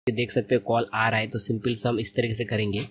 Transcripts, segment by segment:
देख सकते हो कॉल आ रहा है, तो सिंपल सा हम इस तरीके से करेंगे।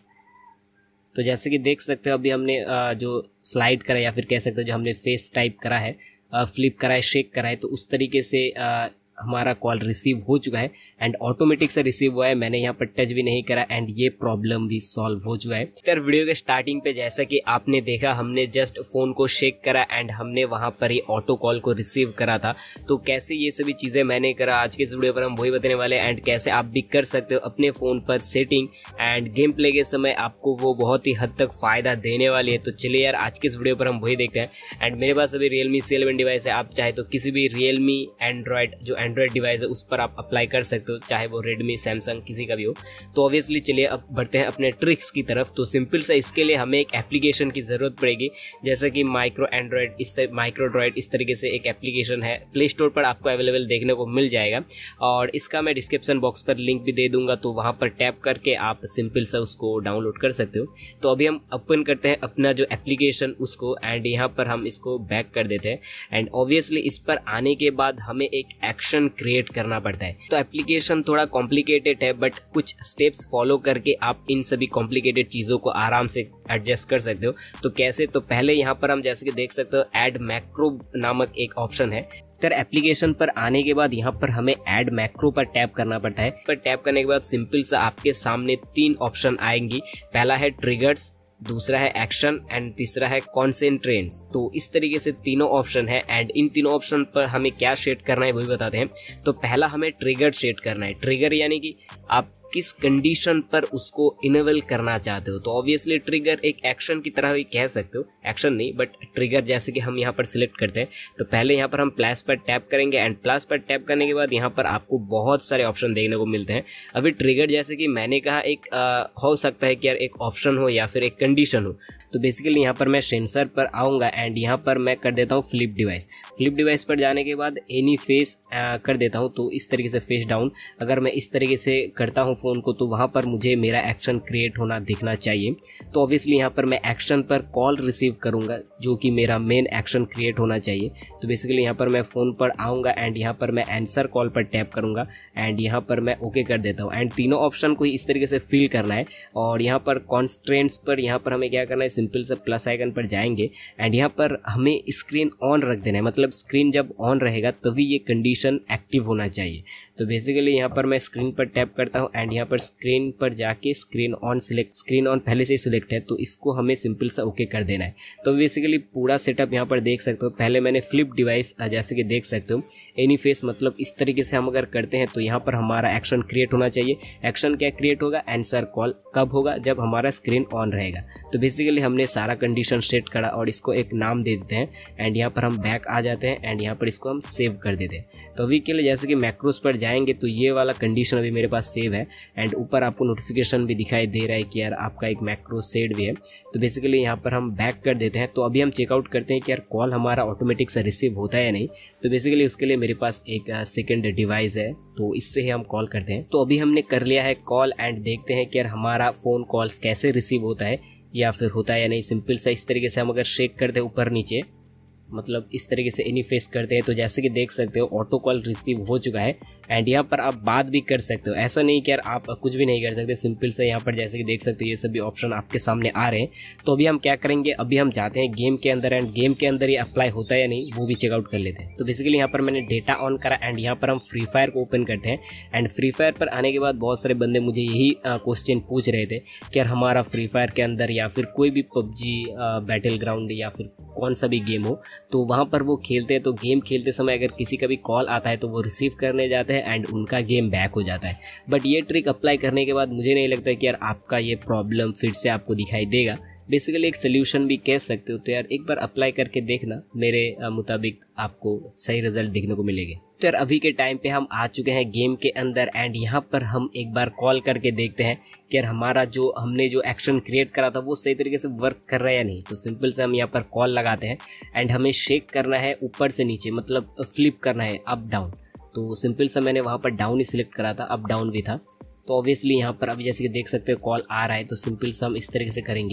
तो जैसे कि देख सकते हो अभी हमने जो स्लाइड करा या फिर कह सकते हो जो हमने फेस टाइप करा है, फ्लिप करा है, शेक करा है, तो उस तरीके से हमारा कॉल रिसीव हो चुका है एंड ऑटोमेटिक से रिसीव हुआ है। मैंने यहाँ पर टच भी नहीं करा एंड ये प्रॉब्लम भी सॉल्व हो चुका है। तो वीडियो के स्टार्टिंग पे जैसा कि आपने देखा, हमने जस्ट फोन को शेक करा एंड हमने वहां पर ही ऑटो कॉल को रिसीव करा था। तो कैसे ये सभी चीजें मैंने करा, आज के इस वीडियो पर हम वही बताने वाले हैं एंड कैसे आप भी कर सकते हो अपने फोन पर सेटिंग एंड गेम प्ले के समय आपको वो बहुत ही हद तक फायदा देने वाली है। तो चलिए यार आज के इस वीडियो पर हम वही देखते हैं। एंड मेरे पास अभी Realme C11 डिवाइस है, आप चाहे तो किसी भी Realme एंड्रॉयड जो एंड्रॉयड डिवाइस है उस पर आप अप्लाई कर सकते हो, चाहे वो Redmi, सैमसंग किसी का भी हो। तो ऑब्वियसली चलिए अब बढ़ते हैं अपने ट्रिक्स की तरफ। तो सिंपल सा इसके लिए हमें एक एप्लीकेशन की जरूरत पड़ेगी, जैसे कि माइक्रोड्रॉइड इस तरीके से एक एप्लीकेशन है, प्ले स्टोर पर आपको अवेलेबल देखने को मिल जाएगा और इसका मैं डिस्क्रिप्शन बॉक्स पर लिंक भी दे दूंगा। तो वहां पर टैप करके आप सिंपल सा उसको डाउनलोड कर सकते हो। तो अभी हम ओपन करते हैं अपना जो एप्लीकेशन उसको एंड यहाँ पर हम इसको बैक कर देते हैं एंड ऑब्वियसली इस पर आने के बाद हमें एक एक्शन क्रिएट करना पड़ता है। तो एप्लीकेशन थोड़ा कॉम्प्लिकेटेड है बट कुछ स्टेप्स फॉलो करके आप इन सभी कॉम्प्लिकेटेड चीज़ों को आराम से एडजस्ट कर सकते हो। तो कैसे, तो पहले यहाँ पर हम जैसे कि देख सकते हो ऐड मैक्रो नामक एक ऑप्शन है। तर एप्लीकेशन पर आने के बाद यहाँ पर हमें ऐड मैक्रो पर टैप करना पड़ता है। पर टैप करने के बाद सिंपल सा आपके सामने 3 ऑप्शन आएंगी। पहला है ट्रिगर्स, दूसरा है एक्शन एंड तीसरा है कॉन्सेंट्रेट्स। तो इस तरीके से तीनों ऑप्शन है एंड इन तीनों ऑप्शन पर हमें क्या सेट करना है वही बताते हैं। तो पहला हमें ट्रिगर सेट करना है। ट्रिगर यानी कि आप किस कंडीशन पर उसको इनेबल करना चाहते हो। तो ऑब्वियसली ट्रिगर एक एक्शन की तरह ही कह सकते हो, एक्शन नहीं बट ट्रिगर। जैसे कि हम यहाँ पर सिलेक्ट करते हैं तो पहले यहाँ पर हम प्लस पर टैप करेंगे एंड प्लस पर टैप करने के बाद यहाँ पर आपको बहुत सारे ऑप्शन देखने को मिलते हैं। अभी ट्रिगर जैसे कि मैंने कहा एक हो सकता है कि यार एक ऑप्शन हो या फिर एक कंडीशन हो। तो बेसिकली यहाँ पर मैं सेंसर पर आऊँगा एंड यहाँ पर मैं कर देता हूँ फ्लिप डिवाइस। फ्लिप डिवाइस पर जाने के बाद एनी फेस कर देता हूँ। तो इस तरीके से फेस डाउन अगर मैं इस तरीके से करता हूँ फ़ोन को तो वहाँ पर मुझे मेरा एक्शन क्रिएट होना दिखना चाहिए। तो ऑब्वियसली यहाँ पर मैं एक्शन पर कॉल रिसीव करूँगा जो कि मेरा मेन एक्शन क्रिएट होना चाहिए। तो बेसिकली यहाँ पर मैं फ़ोन पर आऊँगा एंड यहाँ पर मैं आंसर कॉल पर टैप करूँगा एंड यहाँ पर मैं ओके कर देता हूँ एंड तीनों ऑप्शन को इस तरीके से फिल करना है। और यहाँ पर कॉन्स्ट्रेंट्स पर यहाँ पर हमें क्या करना है, सिंपल से प्लस आइकन पर जाएंगे एंड यहाँ पर हमें स्क्रीन ऑन रख देना है। मतलब स्क्रीन जब ऑन रहेगा तभी ये कंडीशन एक्टिव होना चाहिए। तो बेसिकली यहाँ पर मैं स्क्रीन पर टैप करता हूँ एंड यहाँ पर स्क्रीन पर जाके स्क्रीन ऑन पहले से ही सिलेक्ट है तो इसको हमें सिंपल सा ओके कर देना है। तो बेसिकली पूरा सेटअप यहाँ पर देख सकते हो। पहले मैंने फ्लिप डिवाइस जैसे कि देख सकते हो एनी फेस, मतलब इस तरीके से हम अगर करते हैं तो यहाँ पर हमारा एक्शन क्रिएट होना चाहिए। एक्शन क्या क्रिएट होगा, आंसर कॉल कब होगा, जब हमारा स्क्रीन ऑन रहेगा। तो बेसिकली हमने सारा कंडीशन सेट करा और इसको एक नाम दे देते हैं एंड यहाँ पर हम बैक आ जाते हैं एंड यहाँ पर इसको हम सेव कर देते हैं। तो अभी के लिए जैसे कि मैक्रोस पर जाएंगे तो ये वाला कंडीशन अभी मेरे पास सेव है एंड ऊपर आपको नोटिफिकेशन भी दिखाई दे रहा है कि यार आपका एक मैक्रो सेट भी है। तो बेसिकली यहाँ पर हम बैक कर देते हैं। तो अभी हम चेकआउट करते हैं कि यार कॉल हमारा ऑटोमेटिक से रिसीव होता है या नहीं। तो बेसिकली उसके लिए मेरे पास एक सेकंड डिवाइस है तो इससे ही हम कॉल करते हैं। तो अभी हमने कर लिया है कॉल एंड देखते हैं कि यार हमारा फ़ोन कॉल्स कैसे रिसीव होता है या फिर होता है या नहीं। सिंपल सा इस तरीके से हम अगर शेक करते हैं ऊपर नीचे, मतलब इस तरीके से एनी फेस करते हैं तो जैसे कि देख सकते हो ऑटो कॉल रिसीव हो चुका है एंड यहाँ पर आप बात भी कर सकते हो। ऐसा नहीं कि यार आप कुछ भी नहीं कर सकते, सिंपल से यहाँ पर जैसे कि देख सकते हो ये सभी ऑप्शन आपके सामने आ रहे हैं। तो अभी हम क्या करेंगे, अभी हम जाते हैं गेम के अंदर एंड गेम के अंदर ये अप्लाई होता है या नहीं वो भी चेकआउट कर लेते हैं। तो बेसिकली यहाँ पर मैंने डेटा ऑन करा एंड यहाँ पर हम फ्री फायर को ओपन करते हैं एंड फ्री फायर पर आने के बाद बहुत सारे बंदे मुझे यही क्वेश्चन पूछ रहे थे कि यार हमारा फ्री फायर के अंदर या फिर कोई भी PUBG बैटल ग्राउंड या फिर कौन सा भी गेम हो तो वहाँ पर वो खेलते हैं। तो गेम खेलते समय अगर किसी का भी कॉल आता है तो वो रिसीव करने जाते हैं एंड उनका गेम बैक हो जाता है। बट ये ट्रिक अप्लाई करने के बाद मुझे नहीं लगता कि यार आपका ये प्रॉब्लम फिर से आपको दिखाई देगा। बेसिकली एक सोल्यूशन भी कह सकते हो। तो यार एक बार अप्लाई करके देखना, मेरे मुताबिक आपको सही रिजल्ट देखने को मिलेंगे। तो यार अभी के टाइम पे हम आ चुके हैं गेम के अंदर एंड यहाँ पर हम एक बार कॉल करके देखते हैं कि यार हमारा जो हमने जो एक्शन क्रिएट करा था वो सही तरीके से वर्क कर रहा है या नहीं। तो सिंपल से हम यहाँ पर कॉल लगाते हैं एंड हमें शेक करना है ऊपर से नीचे, मतलब फ्लिप करना है अप डाउन। तो सिंपल सा मैंने वहाँ पर डाउन ही सिलेक्ट करा था, अप डाउन भी था। तो ऑब्वियसली यहाँ पर अभी जैसे कि देख सकते हो कॉल आ रहा है तो सिंपल सा हम इस तरीके से करेंगे।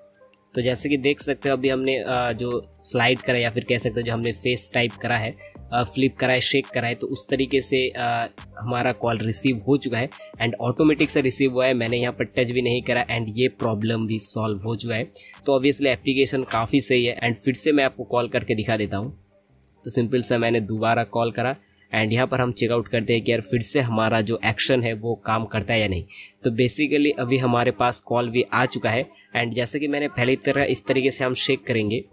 तो जैसे कि देख सकते हो अभी हमने जो स्लाइड करा या फिर कह सकते हो जो हमने फेस टाइप करा है, फ्लिप करा है, शेक करा है, तो उस तरीके से हमारा कॉल रिसीव हो चुका है एंड ऑटोमेटिक से रिसीव हुआ है। मैंने यहाँ पर टच भी नहीं करा एंड ये प्रॉब्लम भी सॉल्व हो चुका है। तो ऑब्वियसली एप्लीकेशन काफ़ी सही है एंड फिर से मैं आपको कॉल करके दिखा देता हूँ। तो सिंपल सा मैंने दोबारा कॉल करा एंड यहाँ पर हम चेकआउट करते हैं कि यार फिर से हमारा जो एक्शन है वो काम करता है या नहीं। तो बेसिकली अभी हमारे पास कॉल भी आ चुका है एंड जैसे कि मैंने पहले तरह इस तरीके से हम शेक करेंगे,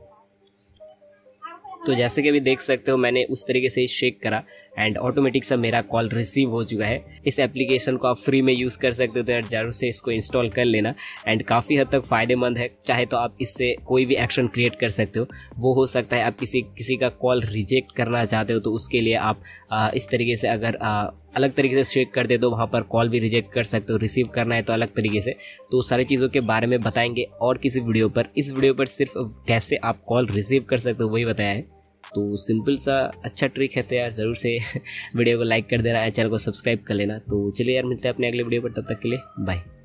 तो जैसे कि अभी देख सकते हो मैंने उस तरीके से शेक करा एंड ऑटोमेटिक सा मेरा कॉल रिसीव हो चुका है। इस एप्लीकेशन को आप फ्री में यूज़ कर सकते हो, तो यार ज़रूर से इसको इंस्टॉल कर लेना एंड काफ़ी हद तक फ़ायदेमंद है। चाहे तो आप इससे कोई भी एक्शन क्रिएट कर सकते हो। वो हो सकता है आप किसी का कॉल रिजेक्ट करना चाहते हो, तो उसके लिए आप इस तरीके से अगर अलग तरीके से शेक कर दे तो वहाँ पर कॉल भी रिजेक्ट कर सकते हो। रिसीव करना है तो अलग तरीके से। तो सारी चीज़ों के बारे में बताएंगे और किसी वीडियो पर। इस वीडियो पर सिर्फ कैसे आप कॉल रिसीव कर सकते हो वही बताया है। तो सिंपल सा अच्छा ट्रिक है, तो यार ज़रूर से वीडियो को लाइक कर देना है, चैनल को सब्सक्राइब कर लेना। तो चलिए यार मिलते हैं अपने अगले वीडियो पर, तब तक के लिए बाय।